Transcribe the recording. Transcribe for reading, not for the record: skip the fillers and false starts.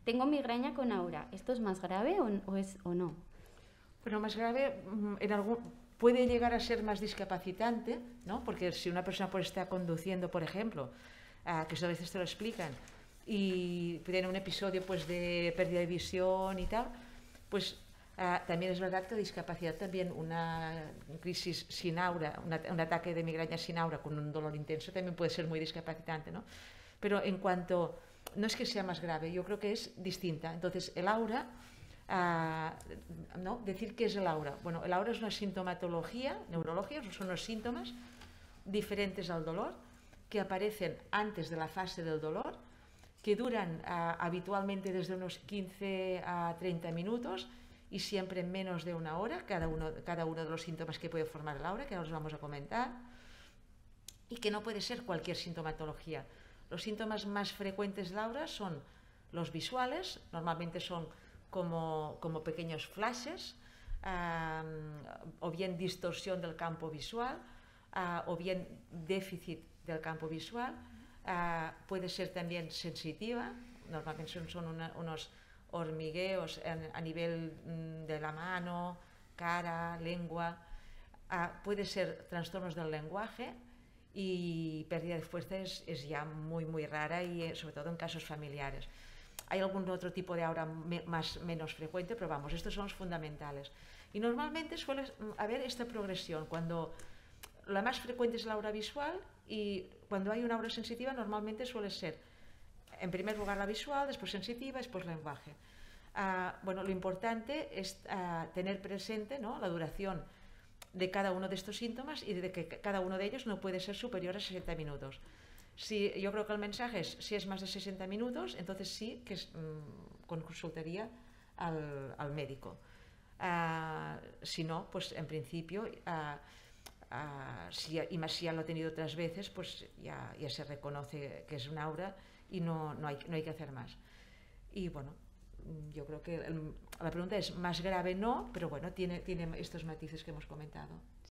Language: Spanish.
tengo migraña con aura. ¿Esto es más grave o no? Bueno, más grave, puede llegar a ser más discapacitante, ¿no? Porque si una persona pues, está conduciendo, por ejemplo, que eso a veces te lo explican, y tiene un episodio pues, de pérdida de visión y tal, pues también es verdad que la discapacidad también, una crisis sin aura, un ataque de migraña sin aura con un dolor intenso también puede ser muy discapacitante, ¿no? Pero en cuanto, no es que sea más grave, yo creo que es distinta. Entonces, el aura, ¿no? Decir qué es el aura. Bueno, el aura es una sintomatología, neurología, son unos síntomas diferentes al dolor que aparecen antes de la fase del dolor, que duran habitualmente desde unos 15 a 30 minutos y siempre menos de una hora, cada uno de los síntomas que puede formar el aura, que ahora os vamos a comentar, y que no puede ser cualquier sintomatología. Los síntomas más frecuentes del aura son los visuales, normalmente son como pequeños flashes, o bien distorsión del campo visual, o bien déficit del campo visual. Puede ser también sensitiva, normalmente son unos hormigueos a nivel de la mano, cara, lengua. Puede ser trastornos del lenguaje, y pérdida de fuerza es ya muy rara, y sobre todo en casos familiares. Hay algún otro tipo de aura menos frecuente, pero vamos, estos son los fundamentales. Y normalmente suele haber esta progresión. Cuando la más frecuente es la aura visual, y cuando hay una aura sensitiva normalmente suele ser en primer lugar la visual, después sensitiva, después lenguaje. Bueno, lo importante es tener presente, ¿no?, la duración de cada uno de estos síntomas, y de que cada uno de ellos no puede ser superior a 60 minutos. Yo creo que el mensaje es, si es más de 60 minutos, entonces sí que consultaría al médico. Si no, pues en principio, y más si ya lo ha tenido otras veces, pues ya se reconoce que es un aura y no hay que hacer más. Y bueno, yo creo que la pregunta es más grave no, pero bueno, tiene estos matices que hemos comentado.